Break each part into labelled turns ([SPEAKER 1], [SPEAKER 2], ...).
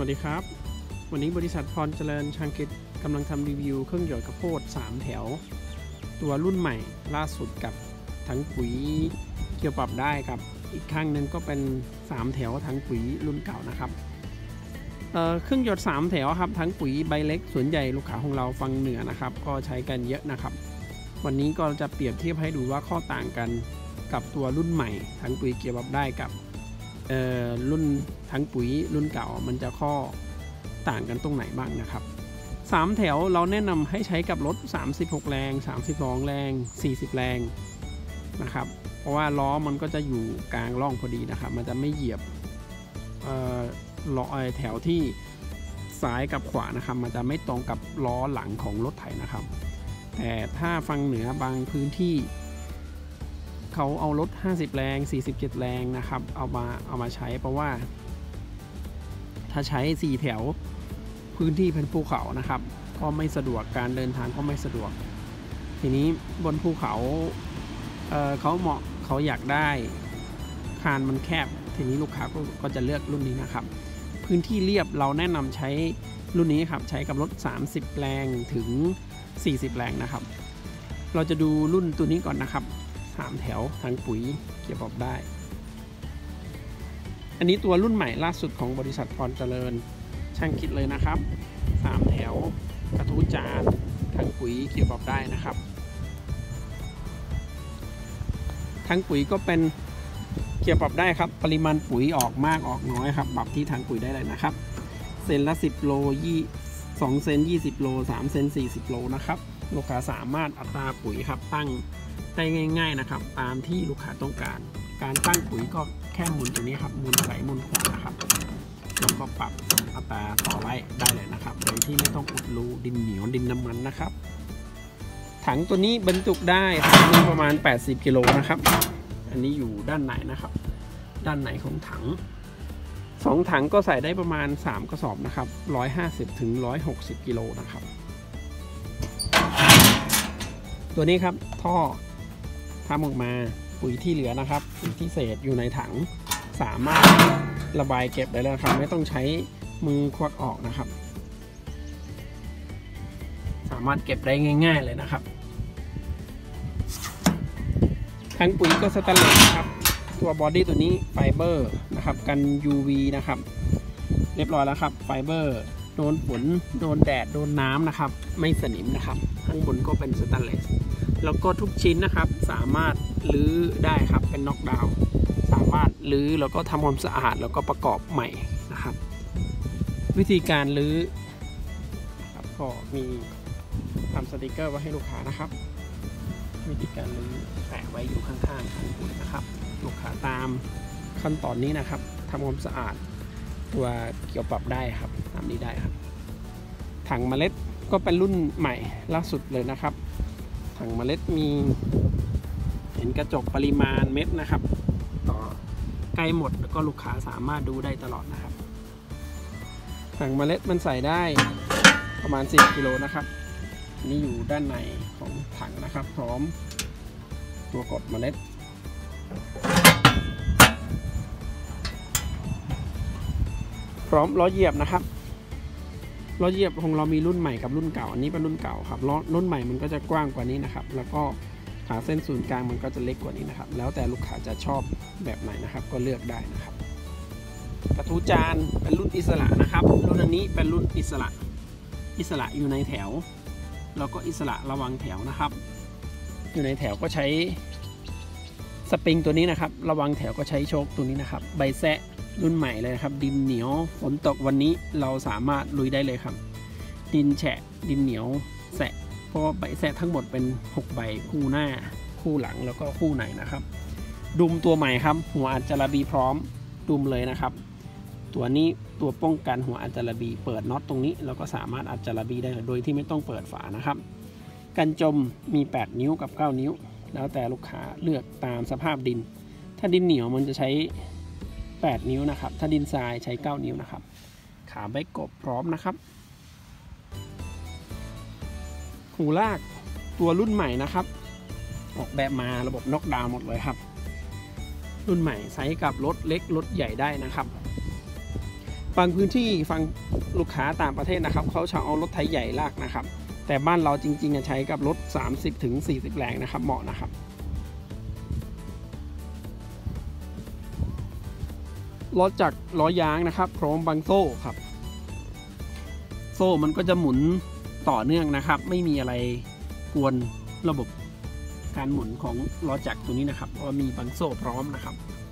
[SPEAKER 1] วัสดีครับวันนี้บริษัทพรเจริญช่างกิจกำลังทำรีวิวเครื่องหยอดข้าวโพด3แถวตัวรุ่นใหม่ล่าสุดกับถังปุ๋ยเกี่ยวปรับได้ครับอีกข้างหนึ่งก็เป็น3แถวถังปุ๋ยรุ่นเก่านะครับเครื่องหยด3แถวครับถังปุ๋ยใบเล็กส่วนใหญ่ลูกค้าของเราฝั่งเหนือนะครับก็ใช้กันเยอะนะครับวันนี้ก็จะเปรียบเทียบให้ดูว่าข้อต่างกันกับตัวรุ่นใหม่ถังปุ๋ยเกี่ยวปรับได้กับรุ่นถังปุ๋ยรุ่นเก่ามันจะข้อต่างกันตรงไหนบ้างนะครับ3แถวเราแนะนำให้ใช้กับรถ36แรง32แรง40แรงนะครับเพราะว่าล้อมันก็จะอยู่กลางร่องพอดีนะครับมันจะไม่เหยียบล้อแถวที่ซ้ายกับขวานะครับมันจะไม่ตรงกับล้อหลังของรถไถนะครับแต่ถ้าฝั่งเหนือบางพื้นที่เขาเอารถ50แรง47แรงนะครับเอามาใช้เพราะว่าถ้าใช้4แถวพื้นที่เป็นภูเขานะครับก็ไม่สะดวกการเดินทางก็ไม่สะดวกทีนี้บนภูเขาเขาอยากได้คานมันแคบทีนี้ลูกค้าก็จะเลือกรุ่นนี้นะครับพื้นที่เรียบเราแนะนำใช้รุ่นนี้ครับใช้กับรถ30แรงถึง40แรงนะครับเราจะดูรุ่นตัวนี้ก่อนนะครับ3แถวถังปุ๋ยเกี่ยวกับได้อันนี้ตัวรุ่นใหม่ล่าสุดของบริษัทพรเจริญช่างคิดเลยนะครับ3แถวกระทู้จานถังปุ๋ยเกี่ยวกับได้นะครับถังปุ๋ยก็เป็นเกี่ยวกับได้ครับปริมาณปุ๋ยออกมากออกน้อยครับปรับที่ถังปุ๋ยได้เลยนะครับเซนละ10โล2เซน20โล3เซน40โลนะครับลูกค้าสามารถอัตราปุ๋ยครับตั้งได้ง่ายๆนะครับตามที่ลูกค้าต้องการการตั้งปุ๋ยก็แค่หมุนตัวนี้ครับหมุนซ้ายหมุนขวานะครับแล้วก็ปรับอัตราต่อไร่ได้เลยนะครับโดยที่ไม่ต้องอุดรูดินเหนียวดินน้ำมันนะครับถังตัวนี้บรรจุได้ถังนึงประมาณ80กิโลนะครับอันนี้อยู่ด้านไหนนะครับด้านไหนของถัง2ถังก็ใส่ได้ประมาณ3กระสอบนะครับ150ถึง160กิโลนะครับตัวนี้ครับท่อทำออกมาปุ๋ยที่เหลือนะครับปุ๋ยที่เศษอยู่ในถังสามารถระบายเก็บได้แล้วครับไม่ต้องใช้มือควักออกนะครับสามารถเก็บได้ง่ายๆเลยนะครับถังปุ๋ยก็สแตนเลสครับตัวบอดี้ตัวนี้ไฟเบอร์นะครับกัน UV นะครับเรียบร้อยแล้วครับไฟเบอร์โดนฝนโดนแดดโดนน้ำนะครับไม่สนิมนะครับข้างบนก็เป็นสแตนเลสแล้วก็ทุกชิ้นนะครับสามารถรื้อได้ครับเป็นน็อกดาวน์สามารถรื้อแล้วก็ทำความสะอาดแล้วก็ประกอบใหม่นะครับวิธีการรื้อครับก็มีทำสติกเกอร์ไว้ให้ลูกค้านะครับวิธีการรื้อแปะไว้อยู่ข้างๆถังปุ๋ยนะครับลูกค้าตามขั้นตอนนี้นะครับทำความสะอาดตัวเกี่ยวปรับได้ครับตามนี้ได้ครับถังเมล็ดก็เป็นรุ่นใหม่ล่าสุดเลยนะครับถังเมล็ดมีเห็นกระจกปริมาณเม็ดนะครับต่อใกล้หมดแล้วก็ลูกค้าสามารถดูได้ตลอดนะครับถังเมล็ดมันใส่ได้ประมาณ10กิโลนะครับนี่อยู่ด้านในของถังนะครับพร้อมตัวกดเมล็ดพร้อมล้อเหยียบนะครับล้อเหยียบของเรามีรุ่นใหม่กับรุ่นเก่าอันนี้เป็นรุ่นเก่าครับล้อรุ่นใหม่มันก็จะกว้างกว่านี้นะครับแล้วก็ขาเส้นศูนย์กลางมันก็จะเล็กกว่านี้นะครับแล้วแต่ลูกค้าจะชอบแบบไหนนะครับก็เลือกได้นะครับกระทู้จานเป็นรุ่นอิสระนะครับรุ่นอันนี้เป็นรุ่นอิสระอยู่ในแถวแล้วก็อิสระระวังแถวนะครับอยู่ในแถวก็ใช้สปริงตัวนี้นะครับระวังแถวก็ใช้โชคตัวนี้นะครับใบแซะรุ่นใหม่เลยครับดินเหนียวฝนตกวันนี้เราสามารถลุยได้เลยครับดินแฉะดินเหนียวแสะเพราะใบแซะทั้งหมดเป็น6ใบคู่หน้าคู่หลังแล้วก็คู่ไหนนะครับดุมตัวใหม่ครับหัวอัจจาระบีพร้อมดุมเลยนะครับตัวนี้ตัวป้องกันหัวอัจจาระบีเปิดน็อตตรงนี้เราก็สามารถอัจจาระบีได้โดยที่ไม่ต้องเปิดฝานะครับกันจมมี8นิ้วกับ9นิ้วแล้วแต่ลูกค้าเลือกตามสภาพดินถ้าดินเหนียวมันจะใช้8นิ้วนะครับถ้าดินทรายใช้9นิ้วนะครับขาใบกบพร้อมนะครับหูลากตัวรุ่นใหม่นะครับออกแบบมาระบบน็อกดาวน์หมดเลยครับรุ่นใหม่ใช้กับรถเล็กรถใหญ่ได้นะครับบางพื้นที่ฟังลูกค้าต่างประเทศนะครับเขาจะเอารถไถใหญ่ลากนะครับแต่บ้านเราจริงๆใช้กับรถ 30-40 แรงนะครับเหมาะนะครับล้อจักรล้อยางนะครับพร้อมบังโซ่ครับโซ่มันก็จะหมุนต่อเนื่องนะครับไม่มีอะไรกวนระบบการหมุนของล้อจักรตัวนี้นะครับเพราะมีบังโซ่พร้อมนะครับ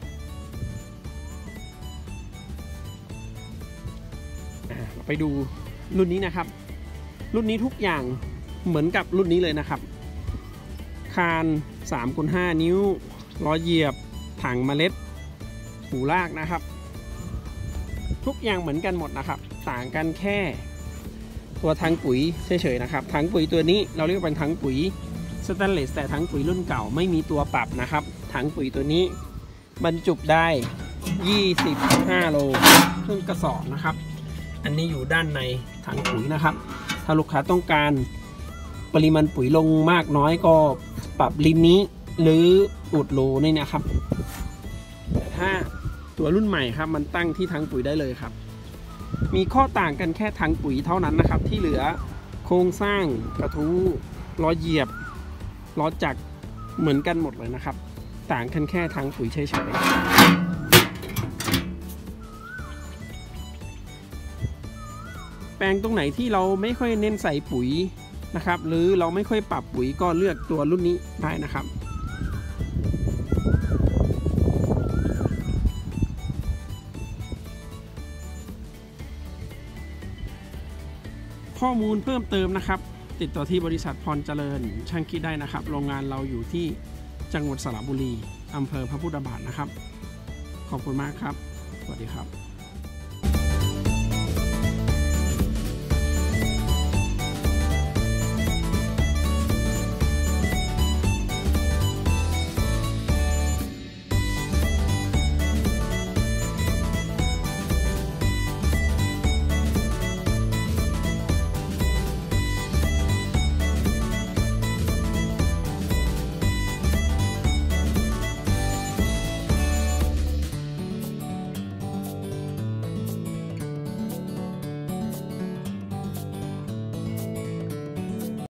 [SPEAKER 1] เราไปดูรุ่นนี้นะครับรุ่นนี้ทุกอย่างเหมือนกับรุ่นนี้เลยนะครับคาน 3x5 นิ้วล้อเหยียบถังเมล็ดหูลากนะครับทุกอย่างเหมือนกันหมดนะครับต่างกันแค่ตัวถังปุ๋ยเฉยๆนะครับถังปุ๋ยตัวนี้เราเรียกเป็นถังปุ๋ยสแตนเลสแต่ถังปุ๋ยรุ่นเก่าไม่มีตัวปรับนะครับถังปุ๋ยตัวนี้บรรจุได้25โลครึ่งกระสอบนะครับอันนี้อยู่ด้านในถังปุ๋ยนะครับถ้าลูกค้าต้องการปริมาณปุ๋ยลงมากน้อยก็ปรับลิมนี้หรืออุดรูนี่นะครับแต่ถ้าตัวรุ่นใหม่ครับมันตั้งที่ถังปุ๋ยได้เลยครับมีข้อต่างกันแค่ถังปุ๋ยเท่านั้นนะครับที่เหลือโครงสร้างกระทู้ล้อเหยียบล้อจักรเหมือนกันหมดเลยนะครับต่างกันแค่ถังปุ๋ยเฉยๆแปลงตรงไหนที่เราไม่ค่อยเน้นใส่ปุ๋ยนะครับหรือเราไม่ค่อยปรับปุ๋ยก็เลือกตัวรุ่นนี้ได้นะครับข้อมูลเพิ่มเติมนะครับติดต่อที่บริษัทพรเจริญช่างคิดได้นะครับโรงงานเราอยู่ที่จังหวัดสระบุรีอำเภอพระพุทธบาทนะครับขอบคุณมากครับสวัสดีครับ